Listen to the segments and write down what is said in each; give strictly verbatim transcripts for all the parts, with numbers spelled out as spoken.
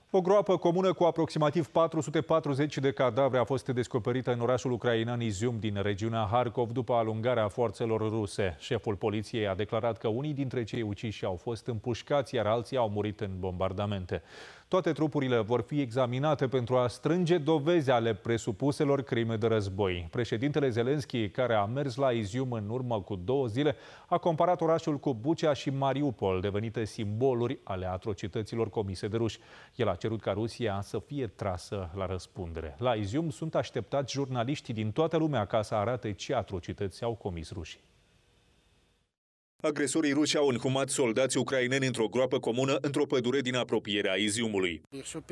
O groapă comună cu aproximativ patru sute patruzeci de cadavre a fost descoperită în orașul ucrainean Izium din regiunea Harkov după alungarea forțelor ruse. Șeful poliției a declarat că unii dintre cei uciși au fost împușcați, iar alții au murit în bombardamente. Toate trupurile vor fi examinate pentru a strânge dovezi ale presupuselor crime de război. Președintele Zelensky, care a mers la Izium în urmă cu două zile, a comparat orașul cu Bucea și Mariupol, devenite simboluri ale atrocităților comise de ruși. El a cerut ca Rusia să fie trasă la răspundere. La Izium sunt așteptați jurnaliștii din toată lumea ca să arate ce atrocități au comis rușii. Agresorii ruși au înhumat soldați ucraineni într-o groapă comună într-o pădure din apropierea Iziumului.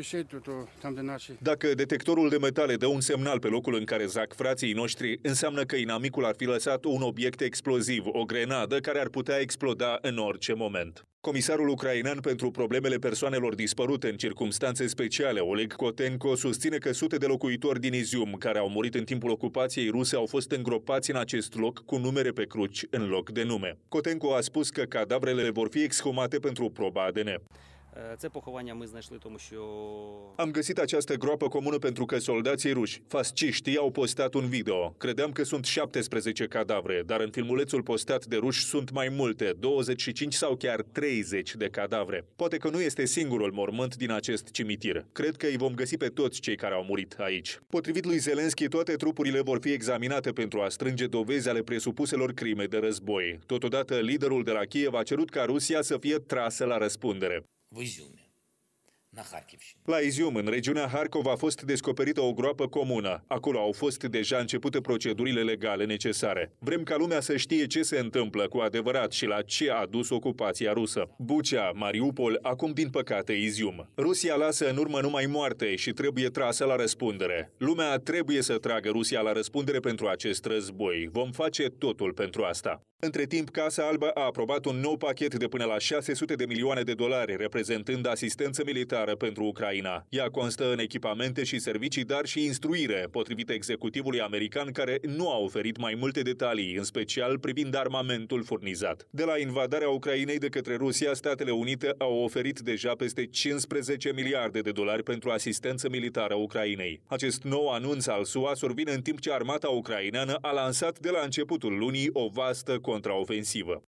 Dacă detectorul de metale dă un semnal pe locul în care zac frații noștri, înseamnă că inamicul ar fi lăsat un obiect exploziv, o grenadă care ar putea exploda în orice moment. Comisarul ucrainean pentru problemele persoanelor dispărute în circumstanțe speciale, Oleg Kotenko, susține că sute de locuitori din Izium, care au murit în timpul ocupației ruse, au fost îngropați în acest loc cu numere pe cruci în loc de nume. Kotenko a spus că cadavrele vor fi exhumate pentru proba A D N. Am găsit această groapă comună pentru că soldații ruși, fasciștii, au postat un video. Credeam că sunt șaptesprezece cadavre, dar în filmulețul postat de ruși sunt mai multe, douăzeci și cinci sau chiar treizeci de cadavre. Poate că nu este singurul mormânt din acest cimitir. Cred că îi vom găsi pe toți cei care au murit aici. Potrivit lui Zelensky, toate trupurile vor fi examinate pentru a strânge dovezi ale presupuselor crime de război. Totodată, liderul de la Kiev a cerut ca Rusia să fie trasă la răspundere. La Izium, în regiunea Harkov, a fost descoperită o groapă comună. Acolo au fost deja începute procedurile legale necesare. Vrem ca lumea să știe ce se întâmplă cu adevărat și la ce a dus ocupația rusă. Bucea, Mariupol, acum din păcate Izium. Rusia lasă în urmă numai moarte și trebuie trasă la răspundere. Lumea trebuie să tragă Rusia la răspundere pentru acest război. Vom face totul pentru asta. Între timp, Casa Albă a aprobat un nou pachet de până la șase sute de milioane de dolari, reprezentând asistență militară pentru Ucraina. Ea constă în echipamente și servicii, dar și instruire, potrivit executivului american, care nu a oferit mai multe detalii, în special privind armamentul furnizat. De la invadarea Ucrainei de către Rusia, Statele Unite au oferit deja peste cincisprezece miliarde de dolari pentru asistență militară Ucrainei. Acest nou anunț al S U A survine în timp ce armata ucraineană a lansat de la începutul lunii o vastă contraofensivă.